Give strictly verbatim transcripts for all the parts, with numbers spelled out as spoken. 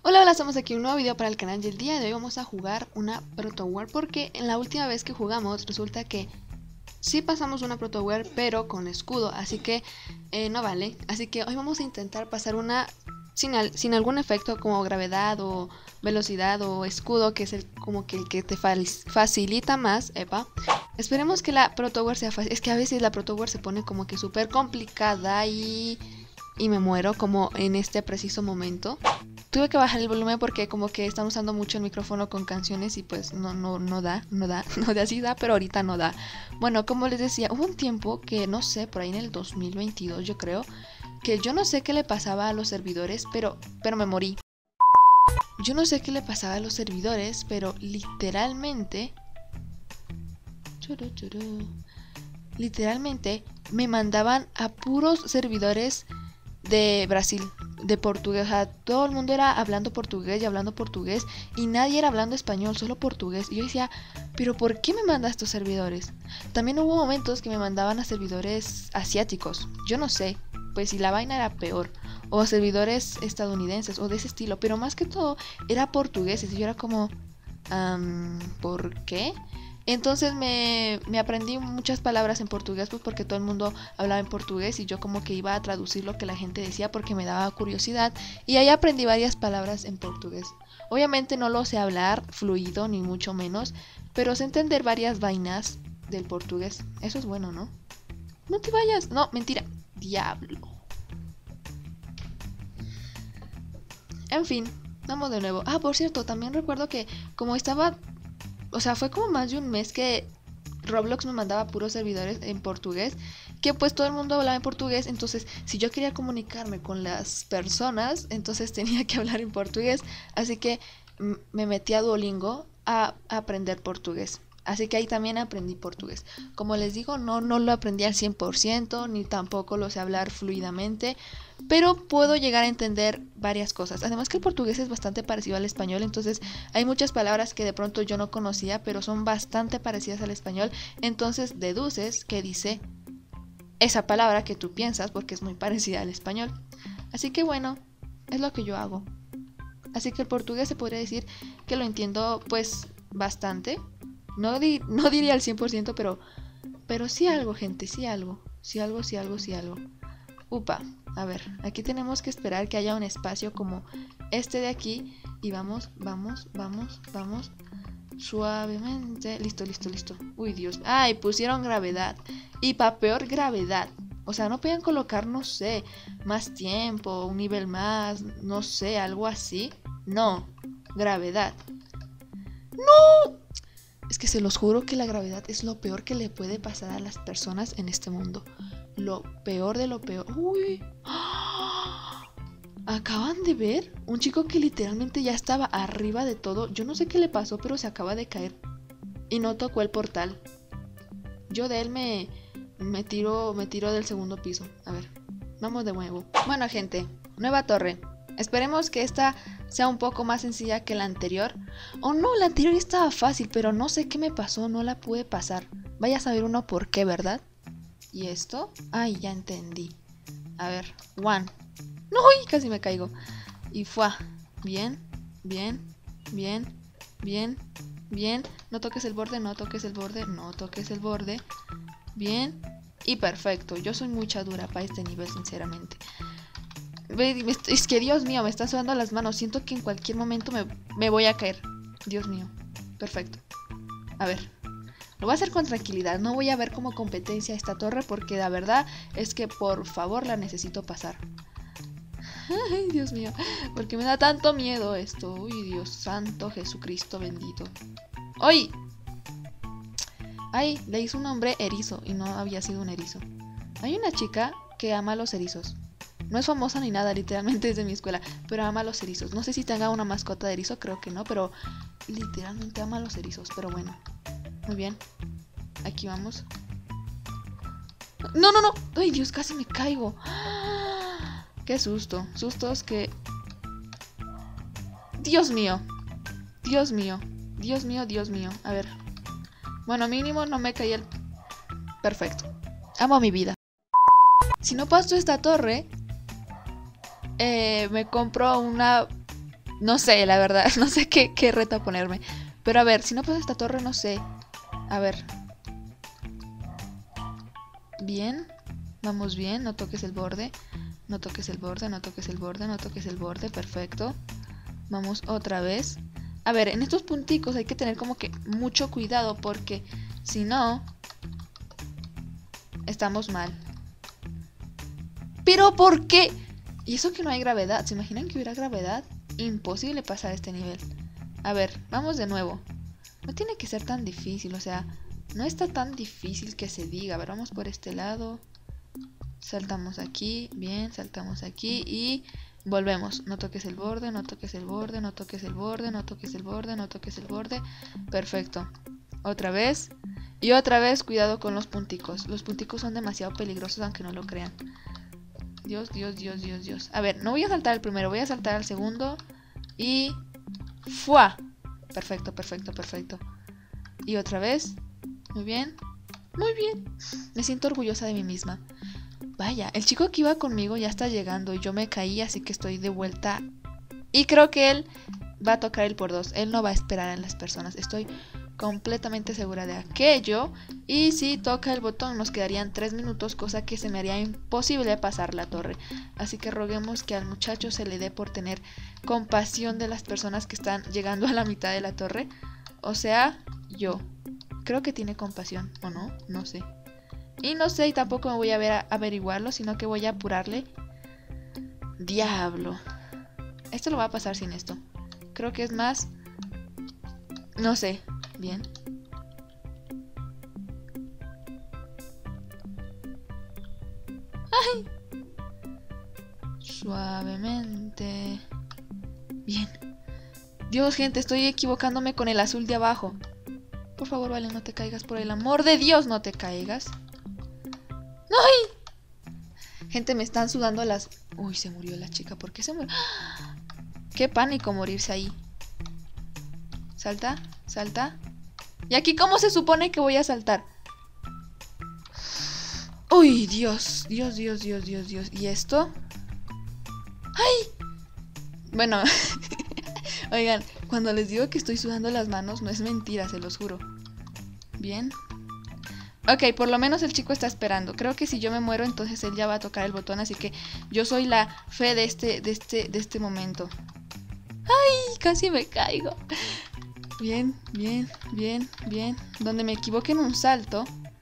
Hola, hola, estamos aquí en un nuevo video para el canal y el día de hoy vamos a jugar una Proto War porque en la última vez que jugamos resulta que sí pasamos una Proto War pero con escudo, así que eh, no vale. Así que hoy vamos a intentar pasar una sin, al, sin algún efecto como gravedad o velocidad o escudo, que es el, como que el que te facilita más, epa. Esperemos que la Proto War sea fácil, es que a veces la Proto War se pone como que súper complicada y... y me muero como en este preciso momento. Tuve que bajar el volumen porque como que están usando mucho el micrófono con canciones y pues no, no, no da, no da, no da, sí da, pero ahorita no da. Bueno, como les decía, hubo un tiempo que no sé, por ahí en el dos mil veintidós yo creo, que yo no sé qué le pasaba a los servidores, pero, pero me morí. Yo no sé qué le pasaba a los servidores, pero literalmente... Churu, churu, literalmente me mandaban a puros servidores de Brasil, de portugués, o sea, todo el mundo era hablando portugués y hablando portugués y nadie era hablando español, solo portugués. Y yo decía, pero ¿por qué me manda a estos servidores? También hubo momentos que me mandaban a servidores asiáticos, yo no sé, pues si la vaina era peor, o a servidores estadounidenses o de ese estilo, pero más que todo era portugueses y yo era como, um, ¿por qué? Entonces me, me aprendí muchas palabras en portugués, pues porque todo el mundo hablaba en portugués y yo como que iba a traducir lo que la gente decía porque me daba curiosidad, y ahí aprendí varias palabras en portugués. Obviamente no lo sé hablar fluido ni mucho menos, pero sé entender varias vainas del portugués. Eso es bueno, ¿no? No te vayas. No, mentira. Diablo. En fin, vamos de nuevo. Ah, por cierto, también recuerdo que como estaba... O sea, fue como más de un mes que Roblox me mandaba puros servidores en portugués, que pues todo el mundo hablaba en portugués, entonces si yo quería comunicarme con las personas, entonces tenía que hablar en portugués, así que me metí a Duolingo a aprender portugués. Así que ahí también aprendí portugués. Como les digo, no, no lo aprendí al cien por ciento, ni tampoco lo sé hablar fluidamente, pero puedo llegar a entender varias cosas. Además que el portugués es bastante parecido al español, entonces hay muchas palabras que de pronto yo no conocía, pero son bastante parecidas al español. Entonces deduces que dice esa palabra que tú piensas porque es muy parecida al español. Así que bueno, es lo que yo hago. Así que el portugués se podría decir que lo entiendo pues bastante. No, di no diría al cien por ciento, pero, pero sí algo, gente, sí algo. Sí algo, sí algo, sí algo. Upa, a ver, aquí tenemos que esperar que haya un espacio como este de aquí. Y vamos, vamos, vamos, vamos. Suavemente. Listo, listo, listo. Uy, Dios. Ay, pusieron gravedad. Y pa' peor gravedad. O sea, no podían colocar, no sé, más tiempo, un nivel más, no sé, algo así. No, gravedad. ¡No! Es que se los juro que la gravedad es lo peor que le puede pasar a las personas en este mundo. Lo peor de lo peor. Uy. ¡Ah! ¿Acaban de ver? Un chico que literalmente ya estaba arriba de todo. Yo no sé qué le pasó, pero se acaba de caer. Y no tocó el portal. Yo de él me, me tiro, me tiro del segundo piso. A ver, vamos de nuevo. Bueno, gente, nueva torre. Esperemos que esta sea un poco más sencilla que la anterior. O no, la anterior estaba fácil, pero no sé qué me pasó, no la pude pasar. Vaya a saber uno por qué, ¿verdad? ¿Y esto? Ay, ya entendí. A ver, one. No, uy, casi me caigo. Y fue. Bien, bien, bien, bien, bien. No toques el borde, no toques el borde, no toques el borde. Bien. Y perfecto. Yo soy mucha dura para este nivel, sinceramente. Es que Dios mío, me están sudando las manos. Siento que en cualquier momento me, me voy a caer. Dios mío. Perfecto. A ver. Lo voy a hacer con tranquilidad. No voy a ver como competencia esta torre porque la verdad es que por favor la necesito pasar. Ay, Dios mío. Porque me da tanto miedo esto. Uy, Dios santo, Jesucristo bendito. ¡Ay! Ay, le hizo un nombre erizo y no había sido un erizo. Hay una chica que ama los erizos. No es famosa ni nada, literalmente es de mi escuela, pero ama los erizos. No sé si tenga una mascota de erizo, creo que no, pero literalmente ama los erizos. Pero bueno, muy bien. Aquí vamos. No, no, no. Ay, Dios, casi me caigo. Qué susto. Sustos que... Dios mío. Dios mío. Dios mío, Dios mío. A ver. Bueno, mínimo no me caí el... Perfecto. Amo mi vida. Si no paso esta torre... Eh, me compro una No sé, la verdad, no sé qué, qué reto ponerme. Pero a ver, si no pasa esta torre, no sé. A ver. Bien. Vamos bien, no toques el borde. No toques el borde, no toques el borde, no toques el borde. Perfecto. Vamos otra vez. A ver, en estos punticos hay que tener como que mucho cuidado porque si no, estamos mal. ¿Pero por qué? Y eso que no hay gravedad. ¿Se imaginan que hubiera gravedad? Imposible pasar este nivel. A ver, vamos de nuevo. No tiene que ser tan difícil, o sea, no está tan difícil que se diga. A ver, vamos por este lado. Saltamos aquí, bien, saltamos aquí y volvemos. No toques el borde, no toques el borde, no toques el borde, no toques el borde, no toques el borde. Perfecto. Otra vez. Y otra vez, cuidado con los punticos. Los punticos son demasiado peligrosos aunque no lo crean. Dios, Dios, Dios, Dios, Dios. A ver, no voy a saltar al primero, voy a saltar al segundo. Y... ¡fua! Perfecto, perfecto, perfecto. Y otra vez. Muy bien. Muy bien. Me siento orgullosa de mí misma. Vaya, el chico que iba conmigo ya está llegando y yo me caí, así que estoy de vuelta. Y creo que él va a tocar el por dos. Él no va a esperar a las personas. Estoy completamente segura de aquello. Y si toca el botón nos quedarían tres minutos, cosa que se me haría imposible pasar la torre. Así que roguemos que al muchacho se le dé por tener compasión de las personas que están llegando a la mitad de la torre. O sea, yo. Creo que tiene compasión, ¿o no? No sé. Y no sé, y tampoco me voy a ver a averiguarlo, sino que voy a apurarle. Diablo. Esto lo va a pasar sin esto. Creo que es más... no sé. Bien. ¡Ay! Suavemente. Bien. Dios, gente, estoy equivocándome con el azul de abajo. Por favor, vale, no te caigas. Por el amor de Dios, no te caigas. ¡Ay! Gente, me están sudando las... Uy, se murió la chica. ¿Por qué se murió? Qué pánico morirse ahí. Salta, salta. ¿Y aquí cómo se supone que voy a saltar? Uy, Dios, Dios, Dios, Dios, Dios, Dios. ¿Y esto? ¡Ay! Bueno, oigan, cuando les digo que estoy sudando las manos, no es mentira, se los juro. Bien. Ok, por lo menos el chico está esperando. Creo que si yo me muero, entonces él ya va a tocar el botón, así que yo soy la fe de este, de este, de este momento. ¡Ay! Casi me caigo. Bien, bien, bien, bien. Donde me equivoque en un salto.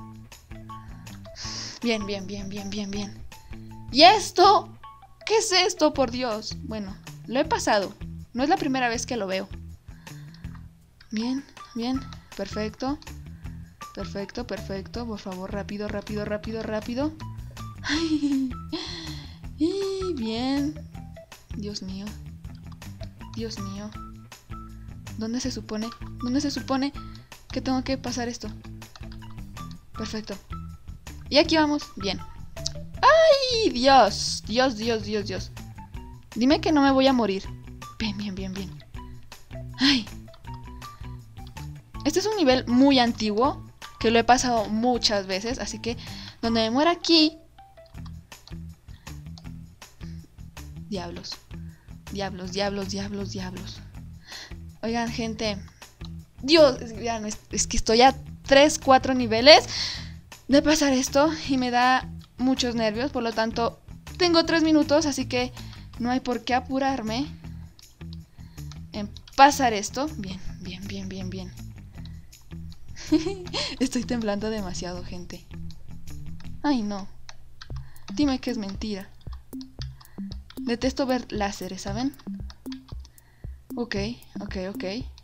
Bien, bien, bien, bien, bien, bien. ¿Y esto? ¿Qué es esto, por Dios? Bueno, lo he pasado. No es la primera vez que lo veo. Bien, bien, perfecto. Perfecto, perfecto. Por favor, rápido, rápido, rápido, rápido. Ay. Y bien. Dios mío. Dios mío. ¿Dónde se supone? ¿Dónde se supone que tengo que pasar esto? Perfecto. Y aquí vamos. Bien. ¡Ay! Dios. Dios, Dios, Dios, Dios. Dime que no me voy a morir. Bien, bien, bien, bien. ¡Ay! Este es un nivel muy antiguo, que lo he pasado muchas veces, así que donde me muera aquí... Diablos. Diablos, diablos, diablos, diablos. Oigan, gente. Dios, vean, es, es que estoy a tres, cuatro niveles de pasar esto y me da muchos nervios, por lo tanto tengo tres minutos, así que no hay por qué apurarme en pasar esto. Bien, bien, bien, bien, bien. Estoy temblando demasiado, gente. Ay, no. Dime que es mentira. Detesto ver láseres, ¿saben? Ok, ok, ok.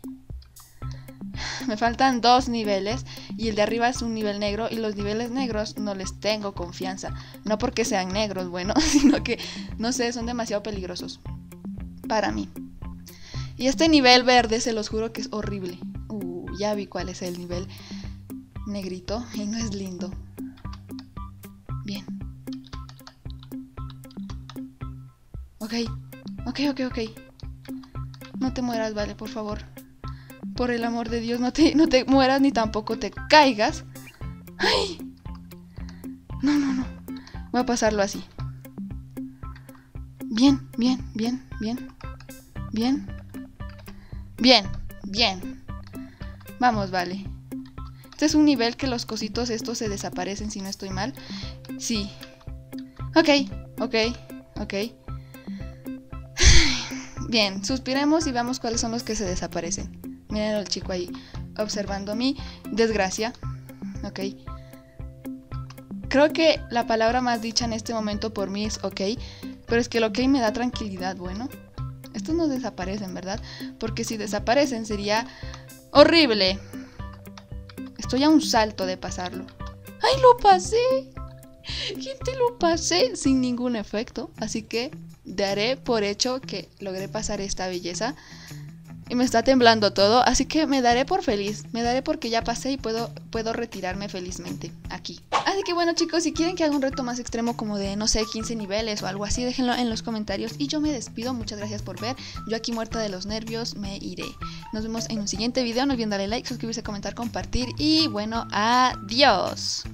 Me faltan dos niveles y el de arriba es un nivel negro y los niveles negros no les tengo confianza. No porque sean negros, bueno, sino que, no sé, son demasiado peligrosos para mí. Y este nivel verde, se los juro que es horrible. Uh, ya vi cuál es el nivel negrito y no es lindo. Bien. Ok, ok, ok, ok. No te mueras, vale, por favor. Por el amor de Dios, no te, no te mueras ni tampoco te caigas. ¡Ay! No, no, no. Voy a pasarlo así. Bien, bien, bien, bien. Bien. Bien, bien. Vamos, vale. Este es un nivel que los cositos estos se desaparecen, si no estoy mal. Sí. Ok, ok, ok. Bien, suspiremos y veamos cuáles son los que se desaparecen. Miren al chico ahí, observando mi desgracia. Ok. Creo que la palabra más dicha en este momento por mí es ok. Pero es que el ok me da tranquilidad, bueno. Estos no desaparecen, ¿verdad? Porque si desaparecen sería horrible. Estoy a un salto de pasarlo. ¡Ay, lo pasé! Gente, lo pasé sin ningún efecto. Así que daré por hecho que logré pasar esta belleza. Y me está temblando todo, así que me daré por feliz. Me daré porque ya pasé y puedo, puedo retirarme felizmente aquí. Así que bueno, chicos, si quieren que haga un reto más extremo como de, no sé, quince niveles o algo así, déjenlo en los comentarios. Y yo me despido, muchas gracias por ver. Yo aquí muerta de los nervios me iré. Nos vemos en un siguiente video, no olviden darle like, suscribirse, comentar, compartir. Y bueno, adiós.